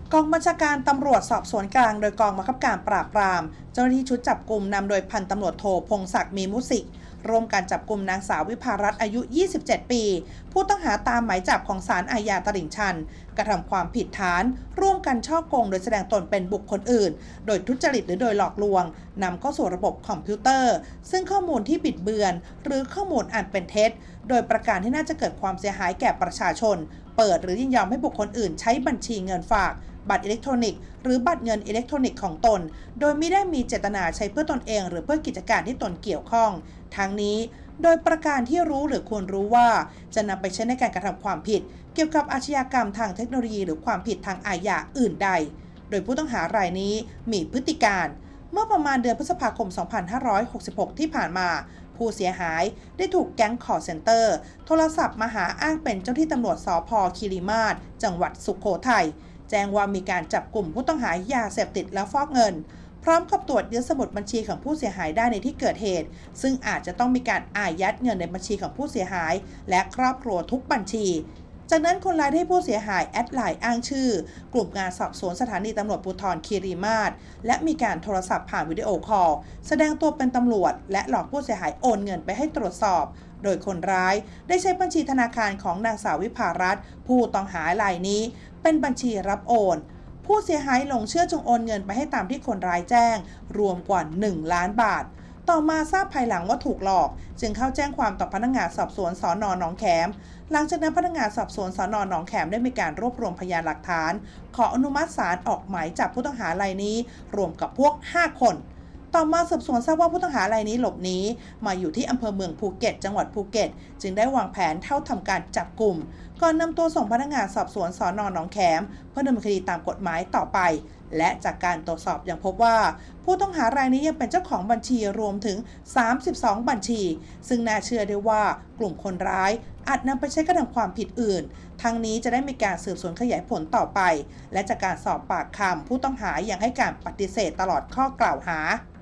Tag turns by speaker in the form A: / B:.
A: กองบัญชาการตำรวจสอบสวนกลางโดยกองบังคับการปราบปรามเจ้าหน้าที่ชุดจับกุมนำโดยพันตำรวจโทพงศักดิ์มีมุสิกร่วมการจับกุมนางสาววิภารัตน์อายุ 27 ปีผู้ต้องหาตามหมายจับของศาลอาญาตลิ่งชันกระทำความผิดฐานร่วมกันฉ้อโกงโดยแสดงตนเป็นบุคคลอื่นโดยทุจริตหรือโดยหลอกลวงนำเข้าสู่ระบบคอมพิวเตอร์ซึ่งข้อมูลที่บิดเบือนหรือข้อมูลอันเป็นเท็จโดยประการที่น่าจะเกิดความเสียหายแก่ประชาชนเปิดหรือยินยอมให้บุคคลอื่นใช้บัญชีเงินฝากบัตรอิเล็กทรอนิกส์หรือบัตรเงินอิเล็กทรอนิกส์ของตนโดยไม่ได้มีเจตนาใช้เพื่อตนเองหรือเพื่อกิจการที่ตนเกี่ยวข้องทั้งนี้โดยประการที่รู้หรือควรรู้ว่าจะนำไปใช้ในการกระทำความผิดเกี่ยวกับอาชญากรรมทางเทคโนโลยีหรือความผิดทางอาญาอื่นใดโดยผู้ต้องหารายนี้มีพฤติการเมื่อประมาณเดือนพฤษภาคม 2566 ที่ผ่านมาผู้เสียหายได้ถูกแก๊งคอลเซ็นเตอร์โทรศัพท์มาหาอ้างเป็นเจ้าที่ตำรวจสภ.คีรีมาศจังหวัดสุโขทัยแจ้งว่ามีการจับกลุ่มผู้ต้องหายาเสพติดและฟอกเงินพร้อมกับตรวจยึดสมุดบัญชีของผู้เสียหายได้ในที่เกิดเหตุซึ่งอาจจะต้องมีการอายัดเงินในบัญชีของผู้เสียหายและครอบครัวทุกบัญชีจากนั้นคนร้ายได้ผู้เสียหายแอดไลน์อ้างชื่อกลุ่มงานสอบสวนสถานีตำรวจภูธรคีรีมาศและมีการโทรศัพท์ผ่านวิดีโอคอลแสดงตัวเป็นตำรวจและหลอกผู้เสียหายโอนเงินไปให้ตรวจสอบโดยคนร้ายได้ใช้บัญชีธนาคารของนางสาววิภารัตน์ผู้ต้องหารายนี้เป็นบัญชีรับโอนผู้เสียหายหลงเชื่อจึงโอนเงินไปให้ตามที่คนร้ายแจ้งรวมกว่า1 ล้านบาทต่อมาทราบภายหลังว่าถูกหลอกจึงเข้าแจ้งความต่อพนักงานสอบสวนสน.หนองแขมหลังจากนั้นพนักงานสอบสวนสน.หนองแขมได้มีการรวบรวมพยานหลักฐานขออนุมัติศาลออกหมายจับผู้ต้องหารายนี้รวมกับพวก5 คนต่อมาสืบสวนทราบว่าผู้ต้องหารายนี้หลบหนีมาอยู่ที่อำเภอเมืองภูเก็ตจังหวัดภูเก็ตจึงได้วางแผนเข้าทำการจับกลุ่มก่อนนำตัวส่งพนักงานสอบสวนสน.หนองแขมเพื่อดำเนินคดีตามกฎหมายต่อไปและจากการตรวจสอบยังพบว่าผู้ต้องหารายนี้ยังเป็นเจ้าของบัญชีรวมถึง32 บัญชีซึ่งน่าเชื่อได้ว่ากลุ่มคนร้ายอาจนำไปใช้กระทำความผิดอื่นทั้งนี้จะได้มีการสืบสวนขยายผลต่อไปและจากการสอบปากคำผู้ต้องหายังให้การปฏิเสธตลอดข้อกล่าวหา